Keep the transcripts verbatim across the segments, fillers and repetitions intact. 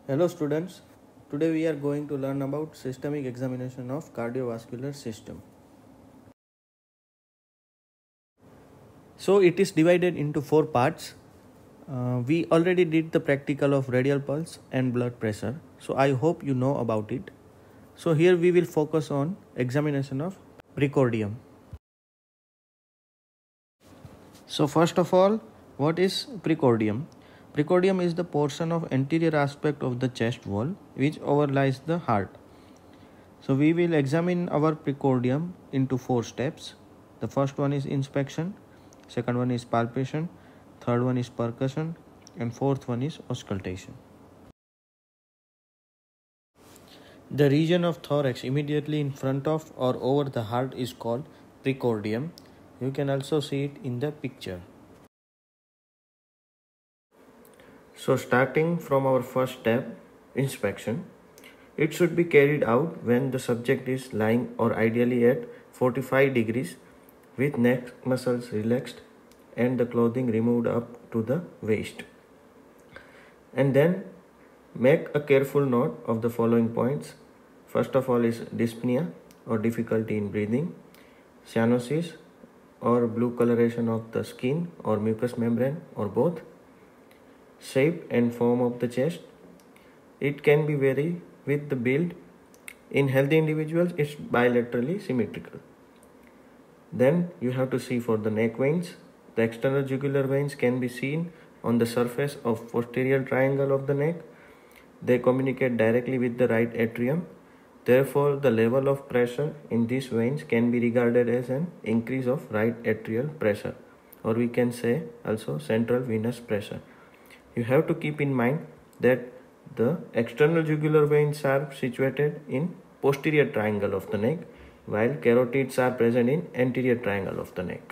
Hello students, today we are going to learn about systemic examination of cardiovascular system. So it is divided into four parts. Uh, we already did the practical of radial pulse and blood pressure, so I hope you know about it. So here we will focus on examination of precordium. So first of all, what is precordium? Precordium is the portion of anterior aspect of the chest wall which overlies the heart. So we will examine our precordium into four steps. The first one is inspection, second one is palpation, third one is percussion, and fourth one is auscultation. The region of thorax immediately in front of or over the heart is called precordium. You can also see it in the picture. So starting from our first step, inspection, it should be carried out when the subject is lying or ideally at forty-five degrees with neck muscles relaxed and the clothing removed up to the waist. And then make a careful note of the following points. First of all is dyspnea or difficulty in breathing, cyanosis or blue coloration of the skin or mucous membrane or both, shape and form of the chest. It can be vary with the build. In healthy individuals, it's bilaterally symmetrical. Then you have to see for the neck veins. The external jugular veins can be seen on the surface of posterior triangle of the neck. They communicate directly with the right atrium. Therefore, the level of pressure in these veins can be regarded as an increase of right atrial pressure, or we can say also central venous pressure. You have to keep in mind that the external jugular veins are situated in posterior triangle of the neck, while carotids are present in anterior triangle of the neck.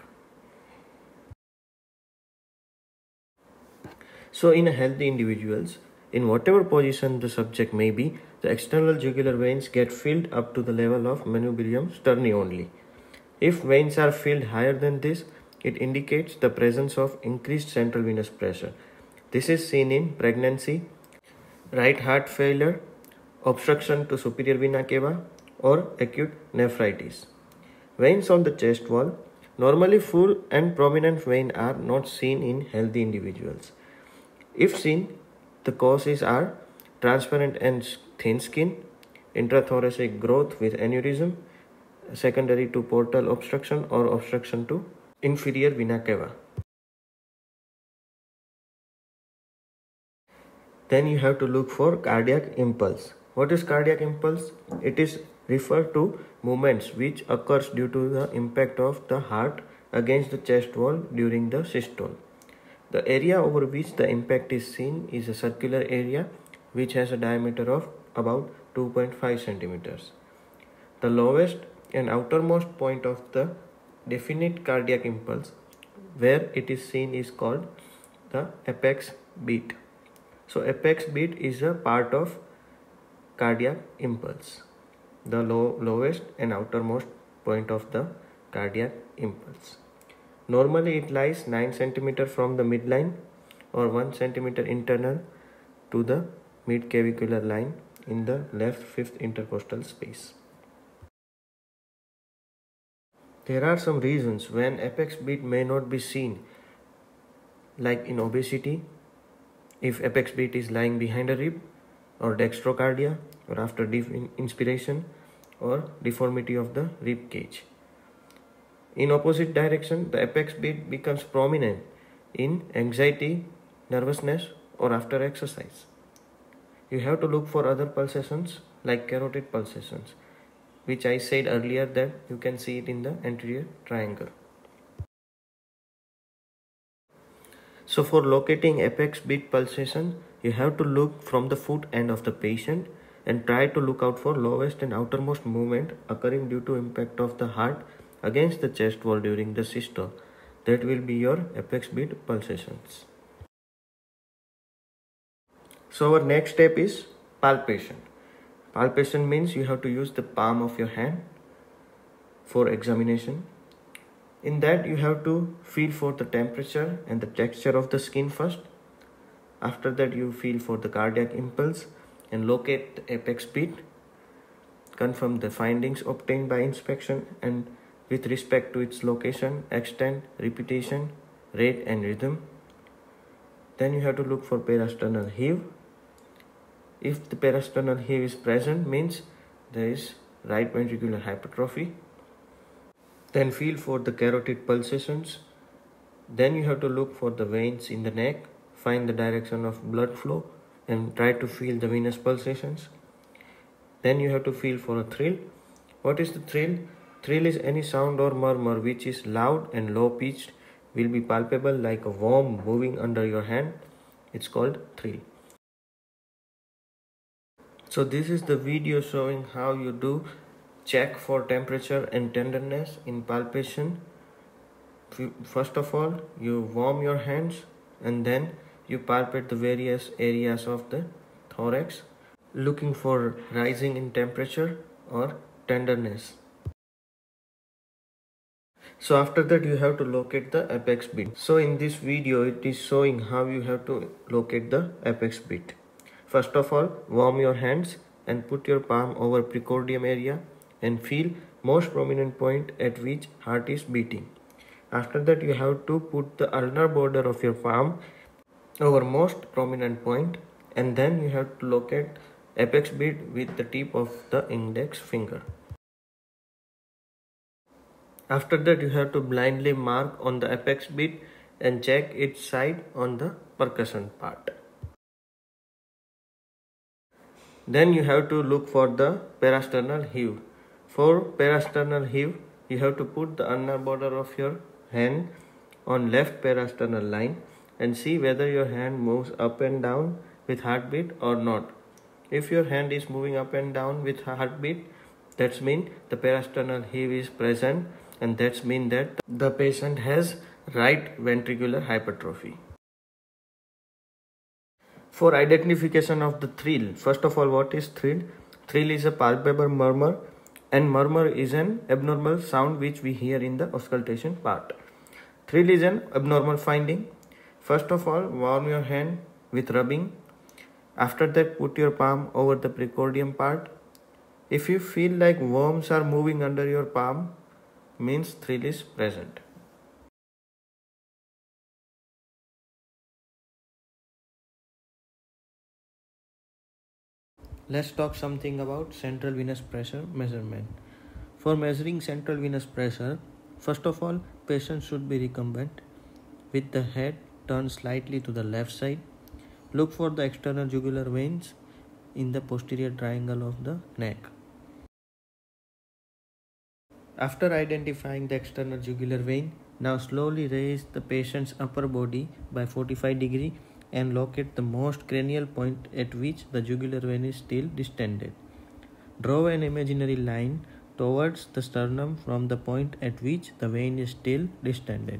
So in healthy individuals, in whatever position the subject may be, the external jugular veins get filled up to the level of manubrium sterni only. If veins are filled higher than this, it indicates the presence of increased central venous pressure. This is seen in pregnancy, right heart failure, obstruction to superior vena cava, or acute nephritis. Veins on the chest wall, normally full and prominent veins are not seen in healthy individuals. If seen, the causes are transparent and thin skin, intrathoracic growth with aneurysm, secondary to portal obstruction or obstruction to inferior vena cava. Then you have to look for cardiac impulse. What is cardiac impulse? It is referred to movements which occurs due to the impact of the heart against the chest wall during the systole. The area over which the impact is seen is a circular area which has a diameter of about two point five centimeters. The lowest and outermost point of the definite cardiac impulse where it is seen is called the apex beat. So apex beat is a part of cardiac impulse, the low, lowest and outermost point of the cardiac impulse. Normally it lies nine centimeters from the midline or one centimeter internal to the mid-clavicular line in the left fifth intercostal space. There are some reasons when apex beat may not be seen, like in obesity, if apex beat is lying behind a rib, or dextrocardia, or after deep inspiration, or deformity of the rib cage. In opposite direction, the apex beat becomes prominent in anxiety, nervousness, or after exercise. You have to look for other pulsations like carotid pulsations, which I said earlier that you can see it in the anterior triangle. So for locating apex beat pulsation, you have to look from the foot end of the patient and try to look out for lowest and outermost movement occurring due to impact of the heart against the chest wall during the systole. That will be your apex beat pulsations. So our next step is palpation. Palpation means you have to use the palm of your hand for examination. In that you have to feel for the temperature and the texture of the skin first. After that you feel for the cardiac impulse and locate the apex beat. Confirm the findings obtained by inspection and with respect to its location, extent, repetition, rate and rhythm. Then you have to look for parasternal heave. If the parasternal heave is present, means there is right ventricular hypertrophy. Then feel for the carotid pulsations. Then you have to look for the veins in the neck, find the direction of blood flow and try to feel the venous pulsations. Then you have to feel for a thrill. What is the thrill? Thrill is any sound or murmur which is loud and low pitched, will be palpable like a worm moving under your hand. It's called thrill. So this is the video showing how you do check for temperature and tenderness in palpation. First of all, you warm your hands and then you palpate the various areas of the thorax, looking for rising in temperature or tenderness. So after that you have to locate the apex beat. So in this video it is showing how you have to locate the apex beat. First of all, warm your hands and put your palm over precordium area and feel most prominent point at which heart is beating. After that you have to put the ulnar border of your palm over most prominent point and then you have to locate apex beat with the tip of the index finger. After that you have to blindly mark on the apex beat and check its side on the percussion part. Then you have to look for the parasternal heave. For parasternal heave, you have to put the ulnar border of your hand on left parasternal line and see whether your hand moves up and down with heartbeat or not. If your hand is moving up and down with heartbeat, that means the parasternal heave is present and that means that the patient has right ventricular hypertrophy. For identification of the thrill, first of all, what is thrill? Thrill is a palpable murmur and murmur is an abnormal sound which we hear in the auscultation part. Thrill is an abnormal finding. First of all, warm your hand with rubbing. After that, put your palm over the precordium part. If you feel like worms are moving under your palm, means thrill is present. Let's talk something about central venous pressure measurement. For measuring central venous pressure, first of all, patient should be recumbent with the head turned slightly to the left side. Look for the external jugular veins in the posterior triangle of the neck. After identifying the external jugular vein, now slowly raise the patient's upper body by forty-five degrees and locate the most cranial point at which the jugular vein is still distended. Draw an imaginary line towards the sternum from the point at which the vein is still distended.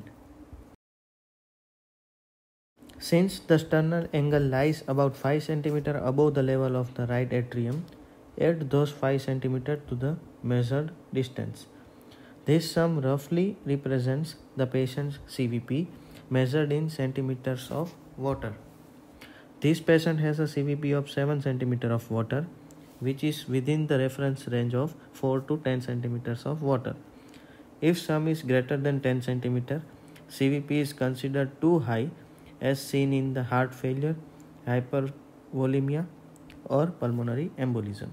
Since the sternal angle lies about five centimeters above the level of the right atrium, add those five centimeters to the measured distance. This sum roughly represents the patient's C V P measured in centimeters of water. This patient has a C V P of seven centimeters of water, which is within the reference range of four to ten centimeters of water. If sum is greater than ten centimeters, C V P is considered too high, as seen in the heart failure, hypervolemia or pulmonary embolism.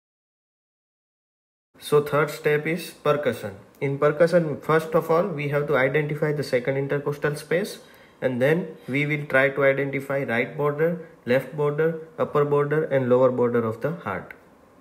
So third step is percussion. In percussion, first of all, we have to identify the second intercostal space and then we will try to identify right border, left border, upper border and lower border of the heart.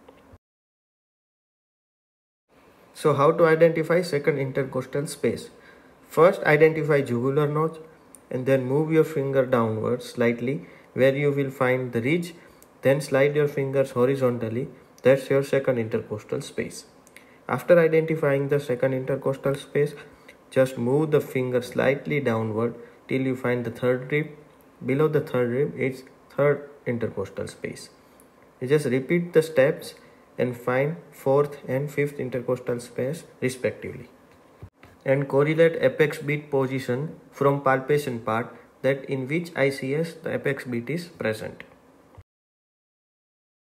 So how to identify second intercostal space? First identify jugular notch and then move your finger downwards slightly where you will find the ridge. Then slide your fingers horizontally. That's your second intercostal space. After identifying the second intercostal space, just move the finger slightly downward till you find the third rib. Below the third rib is third intercostal space. You just repeat the steps and find fourth and fifth intercostal space respectively. And correlate apex beat position from palpation part, that in which I C S the apex beat is present.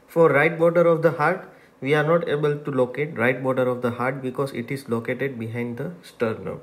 For right border of the heart, we are not able to locate right border of the heart because it is located behind the sternum.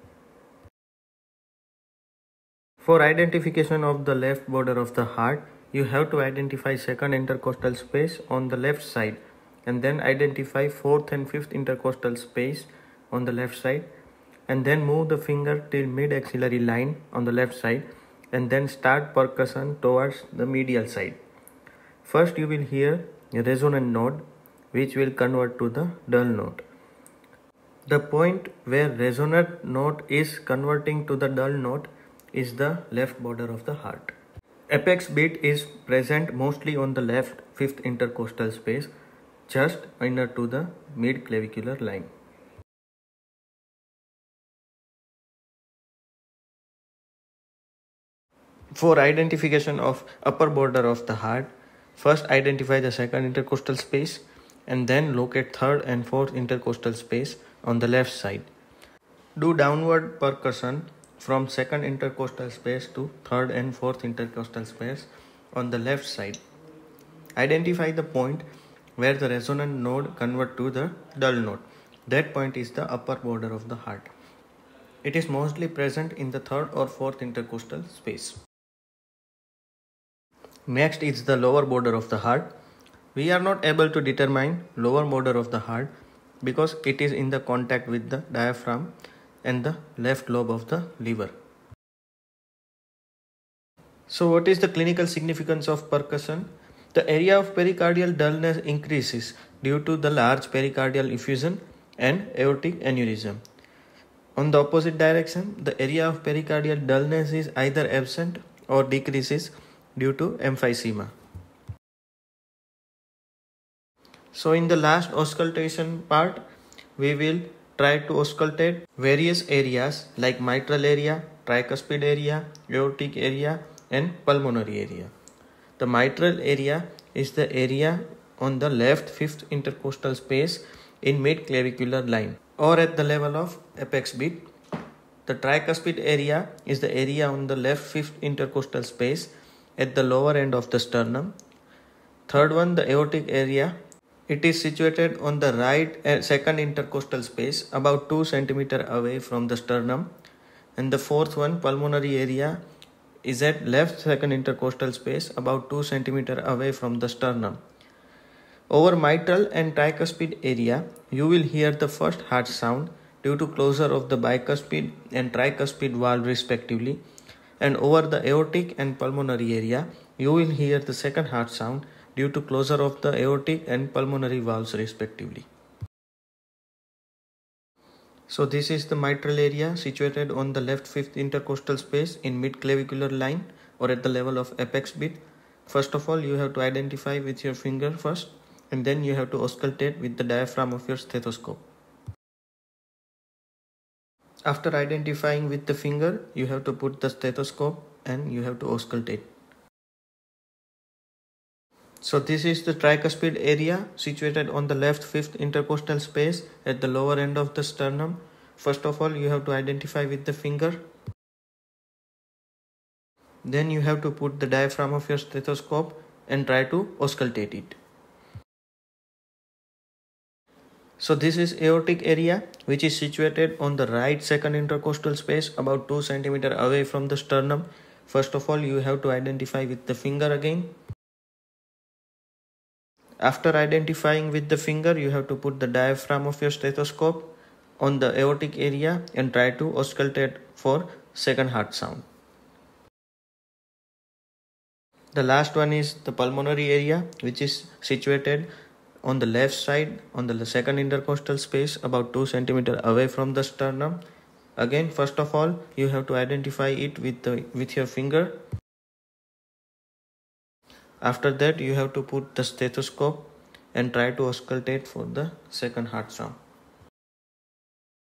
For identification of the left border of the heart, you have to identify second intercostal space on the left side and then identify fourth and fifth intercostal space on the left side, and then move the finger till mid-axillary line on the left side and then start percussion towards the medial side. First you will hear a resonant note which will convert to the dull note. The point where resonant note is converting to the dull note is the left border of the heart. Apex beat is present mostly on the left fifth intercostal space, just inner to the mid-clavicular line. For identification of upper border of the heart, first identify the second intercostal space and then locate third and fourth intercostal space on the left side. Do downward percussion from second intercostal space to third and fourth intercostal space on the left side. Identify the point where the resonant node convert to the dull node. That point is the upper border of the heart. It is mostly present in the third or fourth intercostal space. Next is the lower border of the heart. We are not able to determine lower border of the heart because it is in the contact with the diaphragm and the left lobe of the liver. So what is the clinical significance of percussion? The area of pericardial dullness increases due to the large pericardial effusion and aortic aneurysm. On the opposite direction, the area of pericardial dullness is either absent or decreases due to emphysema. So in the last auscultation part, we will try to auscultate various areas like mitral area, tricuspid area, aortic area and pulmonary area. The mitral area is the area on the left fifth intercostal space in mid-clavicular line or at the level of apex beat. The tricuspid area is the area on the left fifth intercostal space at the lower end of the sternum. Third one, the aortic area. It is situated on the right second intercostal space about two centimeters away from the sternum. And the fourth one, pulmonary area, is at left second intercostal space about two centimeters away from the sternum. Over mitral and tricuspid area, you will hear the first heart sound due to closure of the bicuspid and tricuspid valve respectively. And over the aortic and pulmonary area, you will hear the second heart sound due to closure of the aortic and pulmonary valves respectively. So this is the mitral area situated on the left fifth intercostal space in mid-clavicular line or at the level of apex beat. First of all, you have to identify with your finger first and then you have to auscultate with the diaphragm of your stethoscope. After identifying with the finger, you have to put the stethoscope and you have to auscultate. So this is the tricuspid area situated on the left fifth intercostal space at the lower end of the sternum. First of all, you have to identify with the finger. Then you have to put the diaphragm of your stethoscope and try to auscultate it. So this is aortic area which is situated on the right second intercostal space about two centimeters away from the sternum. First of all, you have to identify with the finger again. After identifying with the finger, you have to put the diaphragm of your stethoscope on the aortic area and try to auscultate for second heart sound. The last one is the pulmonary area which is situated on the left side on the second intercostal space about two centimeters away from the sternum. Again, first of all, you have to identify it with, the, with your finger. After that, you have to put the stethoscope and try to auscultate for the second heart sound.